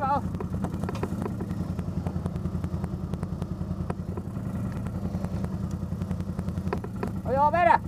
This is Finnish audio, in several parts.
on. No joo, vedä!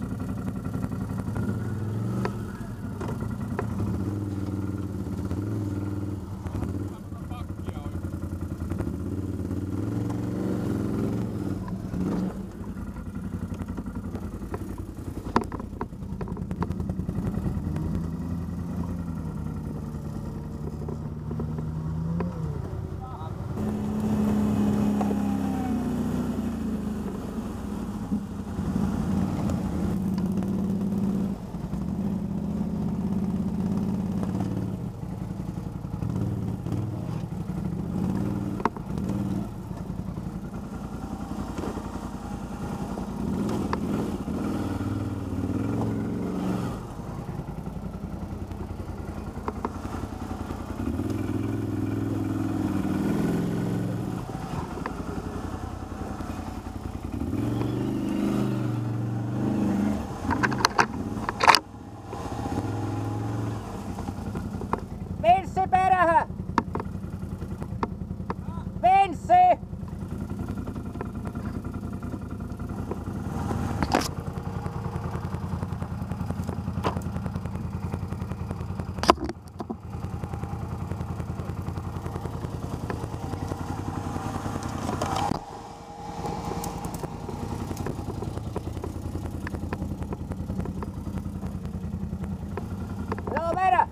Vinssi perähän! Vinssi! Joo, vedä!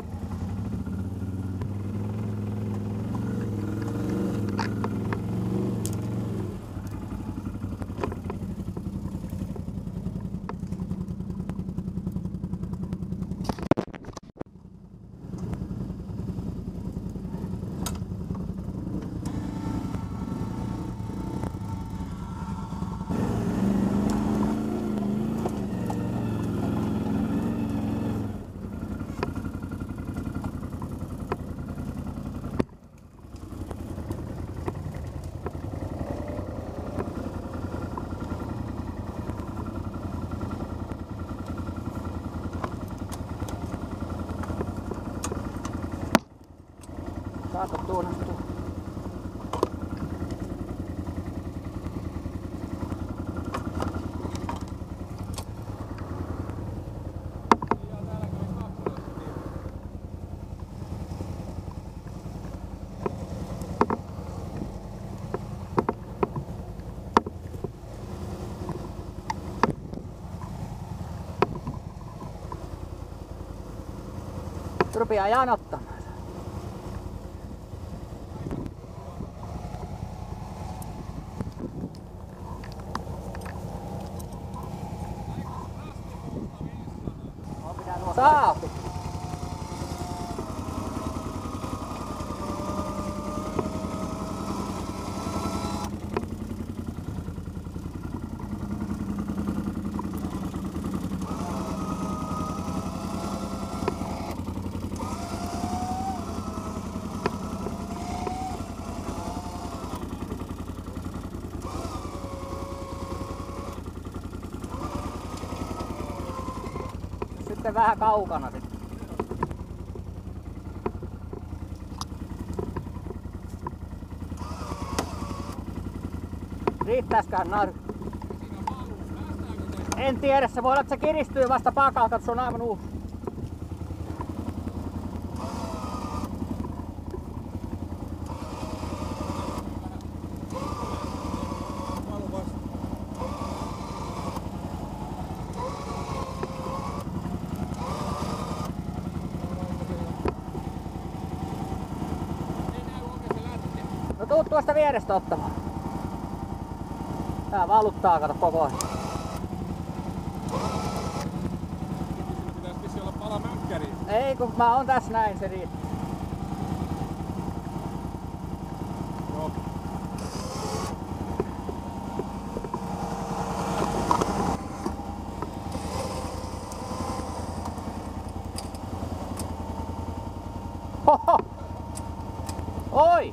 Saata tuonne tuon. Rupeaa janottamaan. Saa! Sitten vähän kaukana sitten. Riittäisköhän naru? En tiedä, se voi olla, että se kiristyy vasta pakalta, että se on aivan uusi. No tuu tuosta vierestä ottamaan. Tää valuttaa, kato koko ajan. Pitäis vissi olla pala mönkkäriä. Ei kun mä oon tässä näin, se riittää. Joo. Hoho! Oi!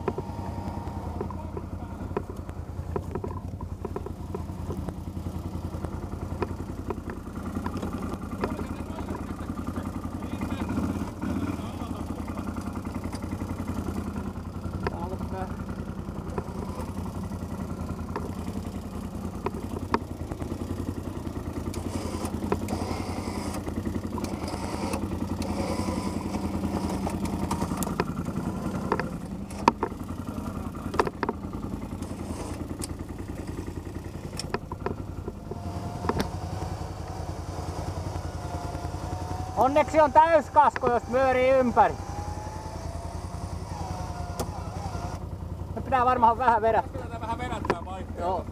Onneksi on täyskasko, jos pyörii ympäri. Me pitää varmaan vähän vedättää. Kyllä tää vähän vedättää vaihtoehto. Joo.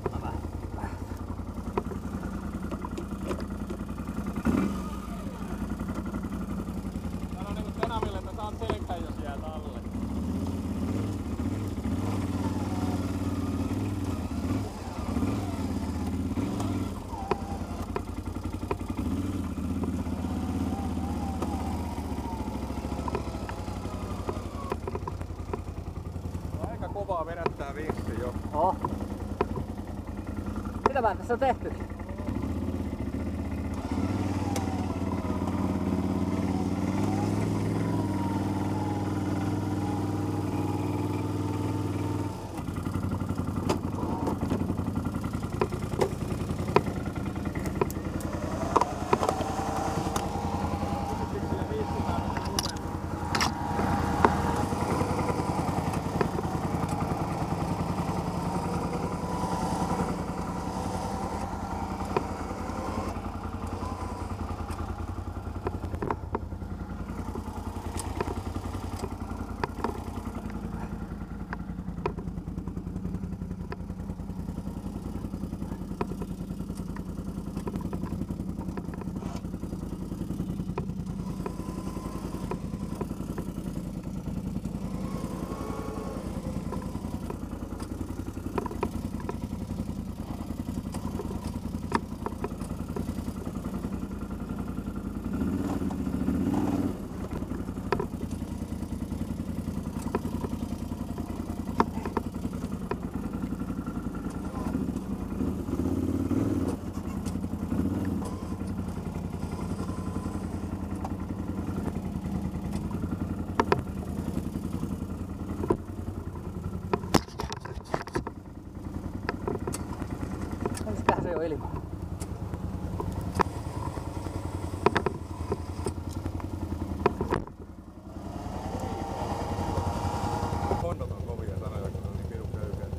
Sano niinku Tenamille, että saat selkään, jos jäät alle. Aika kovaa vedättää vinksi jo. Oh. Mitäpä tässä on tehty? Ensistähän se jo ilmaa. Konnot on kovia sanoja, kun on niin pirun köykeä.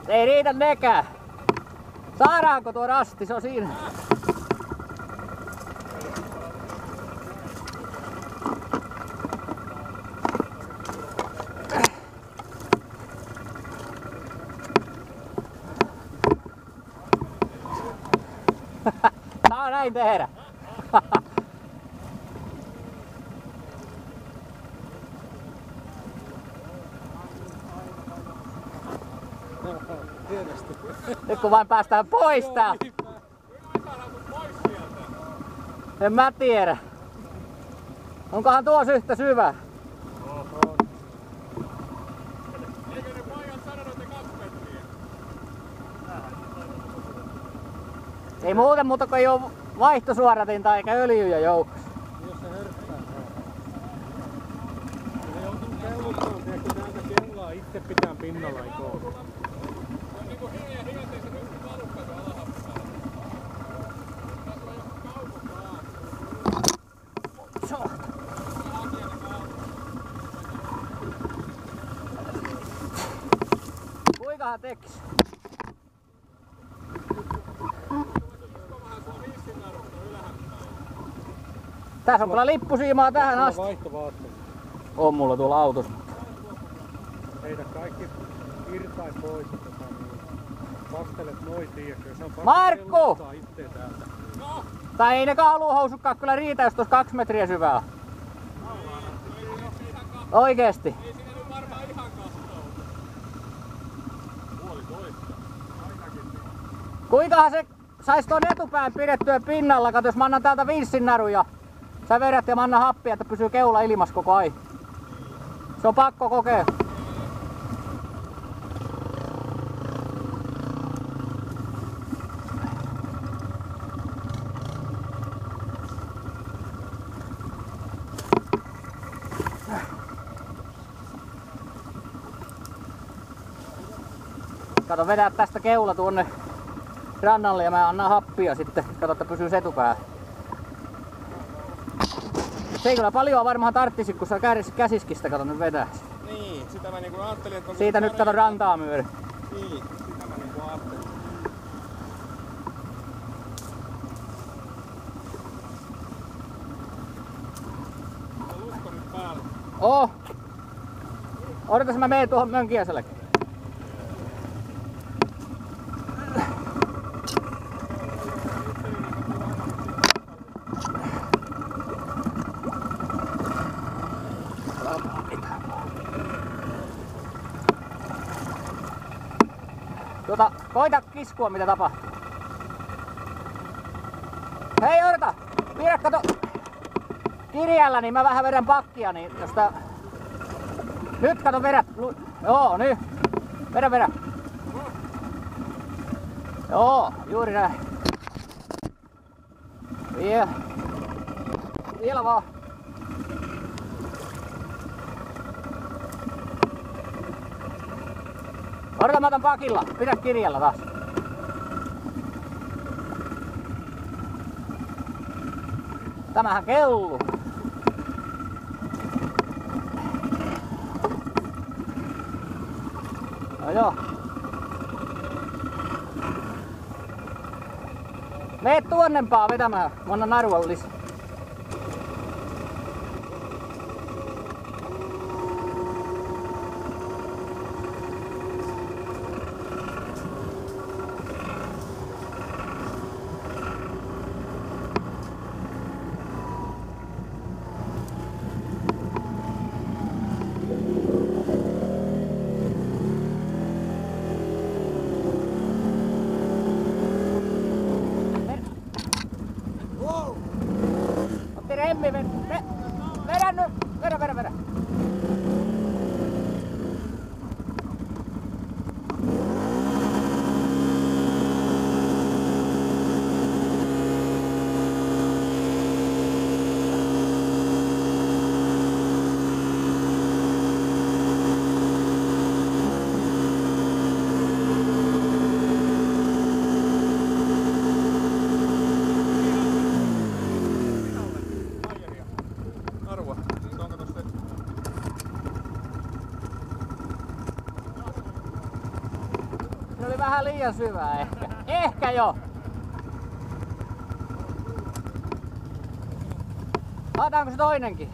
Ei riitä nekään. Saadaanko tuo rasti? Se on siinä. Saa näin tehdä. Nyt kun vain päästään pois täältä. En mä tiedä. Onkohan tuossa yhtä syvä? Eikö ne pojat sanonut, että 2 metriä? Ei muuten, mutta kun ei oo vaihtosuodatinta eikä öljyjä joukossa. Jos se hörppää. Se joutuu keuluttaan, tiedätkö täältä keulaa itse pitää pinnalla ikoon. Se on niinku hiljaa hiljatteessa nyt valukka tuolla alhaalla. Tässä on joku kaupunkaan. Kuinkahan tekis? Tässä on kyllä lippusiimaa tähän asti. Vaihtovaatteet. On mulla tuolla autossa. Heitä kaikki irtain pois. Pastelet noin, tiedätkö? Se on Markku! pakko itse täältä. No! Tai ei ne kauluhousukkaan kyllä riitä, jos tuossa 2 metriä syvää on. Oikeesti. Ei siinä nyt varmaan ihan kastaa. Puolitoista. Ainakin. Kuinkahan se sais tuon etupään pidettyä pinnalla? Kato, jos mä annan täältä vinssin narun ja sä vedät ja mä annan happia, että pysyy keula ilmassa koko ajan. Se on pakko kokea. Kato, vedää tästä keula tuonne rannalle ja mä annan happia sitten. Kato, että pysyy etupää. Se ei kyllä paljon varmaan tarttisi, kun sä käsiskistä kato nyt vetää. Niin, sitä mä niinku ajattelin, että... Siitä nyt kato rantaa myöden. Niin, sitä mä niinku ajattelin. On lukko nyt päällä. Oh! Odotas mä menen tuohon Mönkiäsellekin. Koita kiskua mitä tapahtuu. Hei odota! Pidä kato kirjalla, niin mä vähän vedän pakkia, niin josta... Nyt kato vedät! Joo, nyt! Vedä! Joo, juuri näin. Vielä vaan. Odota, mä otan pakilla. Pidä kirjalla taas. Tämähän kelluu. No joo. Mene tuonnempaa vetämään. Mä annan narua lisää. oli vähän liian syvää ehkä. Ehkä jo. Saadaanko se toinenkin?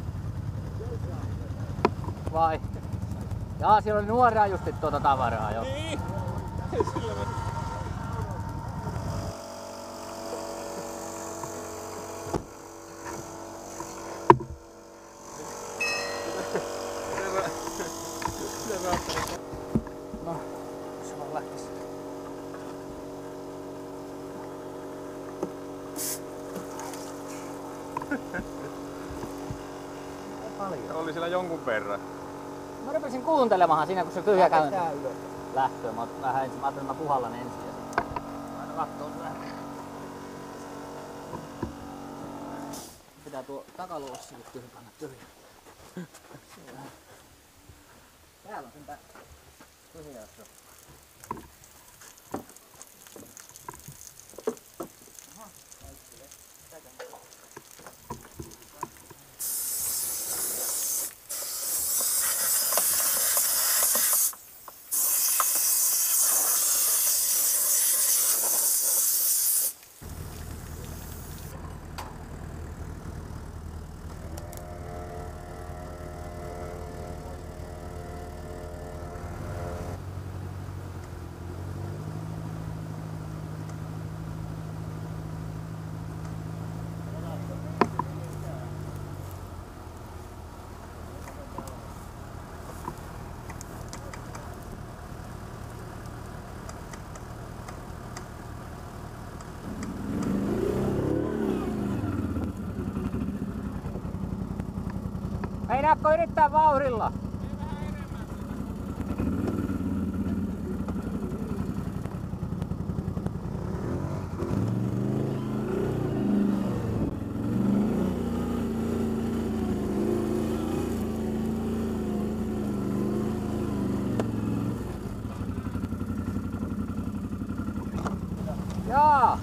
Vai? Jaa, siellä oli nuoria justi tuota tavaraa jo. Niin. Sillä mä... No, se vaan lähtis. Paljon. Oli siellä jonkun verran. Mä rupesin kuuntelemaan siinä, kun se tyhjä käynti lähtöä. Mä ajattelin, että mä puhallan ensin ja sitten aina kattoo se vähän. Pitää tuo takaluossikin panna tyhjä. Täällä on sentään tyhjä. Aha, kaikki tätä. Meinaatko yrittää vauhdilla? Jaa.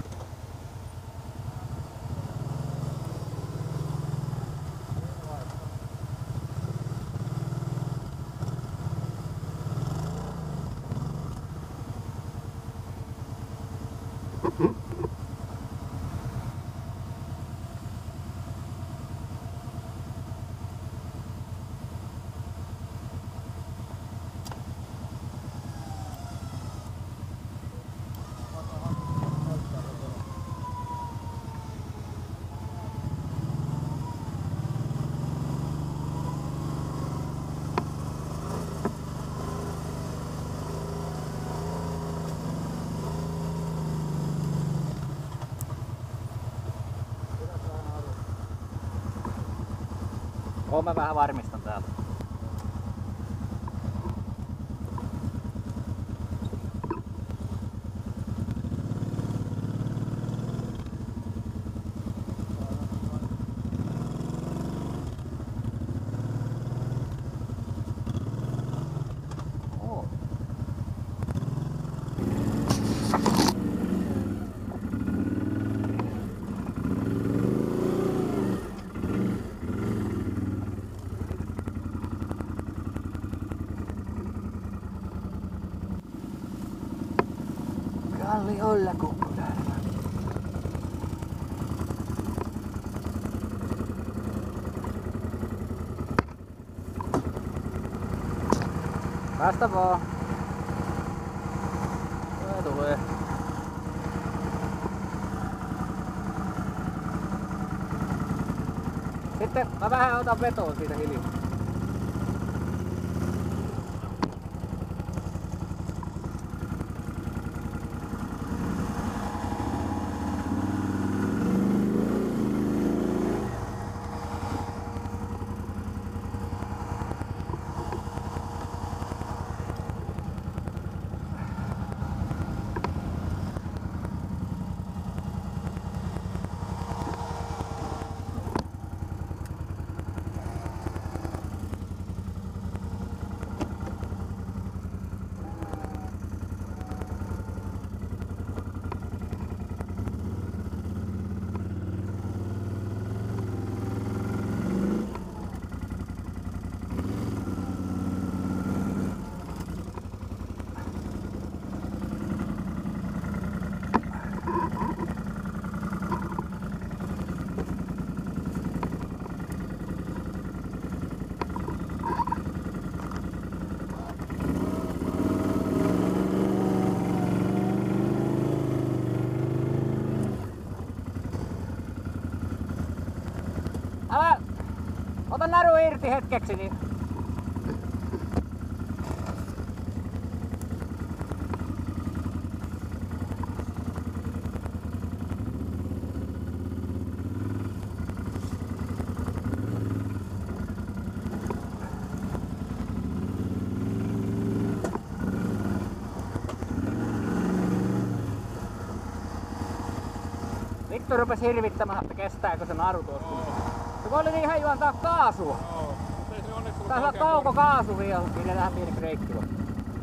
Mä vähän varmistan täällä. Kalli olla kukkuläärä. Päästä vaan. Tulee. Sitten mä vähän otan vetoa siitä hiljaa. Ota naru irti hetkeksi, niin vittu rupes hirvittämään, että kestääkö se naru tuossa. Se voi oli ihan juontaa kaasua. Joo, mutta ei se onneksi ollut Tässä on kauko kaasu vielä, pidetään pieni breikki vaan.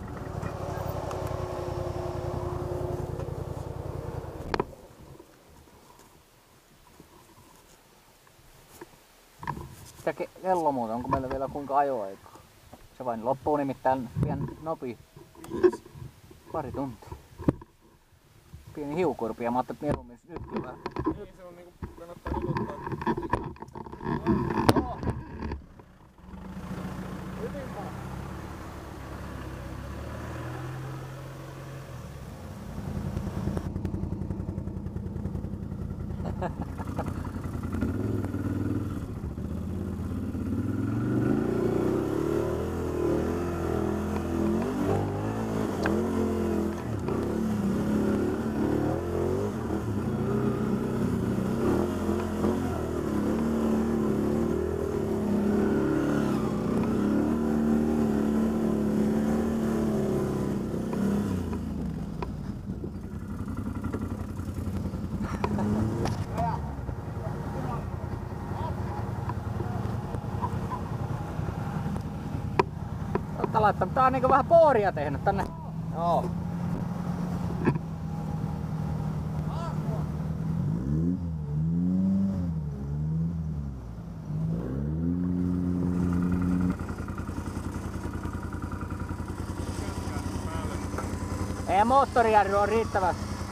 Mitä kello muuten, onko meillä vielä kuinka ajoaikaa? Se vain loppuu nimittäin pian nopea. Pari tuntia. Pieni hiukurpia, mä ajattelin, että mieluummin nyt kyllä. Niin se on niinku, kannattaa nyt ottaa. Joo. Hyvin vaan. Laittanut. Tää on niinku vähän pooria tehnyt tänne. Joo. Ei moottorijarru on riittävä.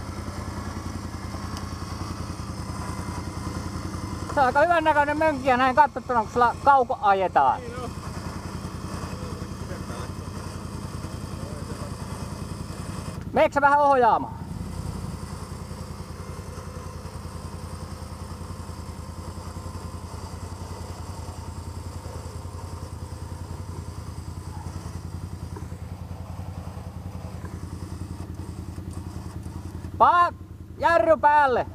Se on aika hyvän näköinen mönkkiä näin katsottuna, kun sillä kauko ajetaan. Niin on. Meneekö sä vähän ohjaamaan? Jarru päälle!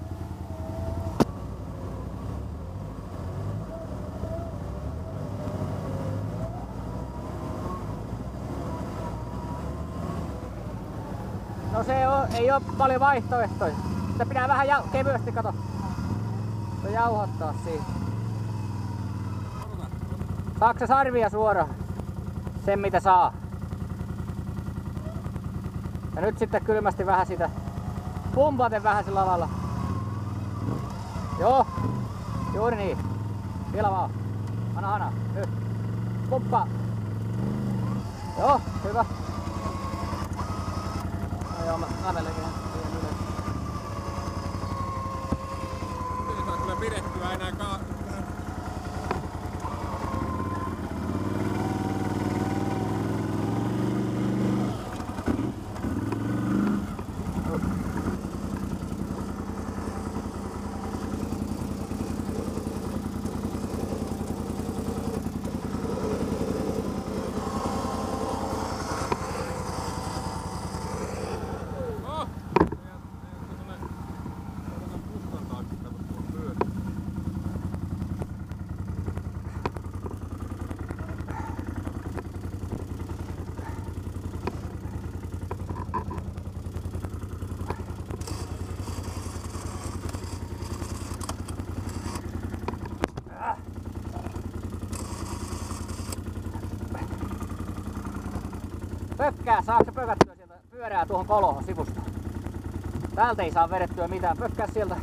No se ei oo paljon vaihtoehtoja. Sitä pitää vähän kevyesti jauhattaa siinä. Saatko se sarvia suoraan? Sen mitä saa. Ja nyt sitten kylmästi vähän sitä. Pumpaten vähän sillä lailla. Joo. Juuri niin. Vielä vaan. Anna. Nyt. Pumppaa. Joo, hyvä. No joo, mä kävelenkin siihen ylös. Ei saa kyllä pidettyä enää Pökkää, saako se pökättyä sieltä pyörää tuohon kolohon sivusta? Täältä ei saa vedettyä mitään, pökkää sieltä.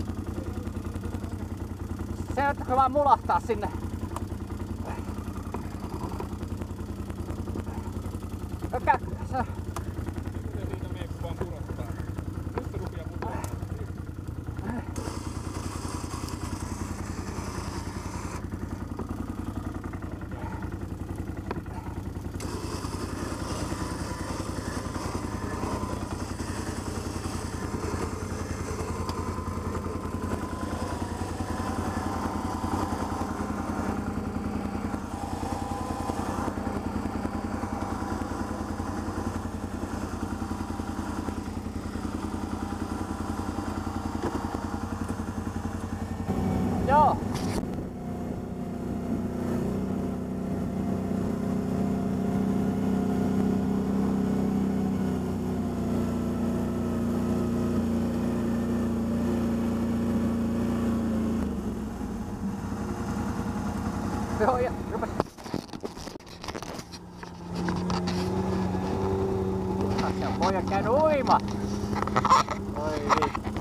Se on vaan mulahtaa sinne. Pökkää, se... Miten siitä mene, kun vaan purottaa? Nyt se rupeaa putoamaan. Joo. Joo, ja rupes. Se on pojan käynyt uima. Oi vittu.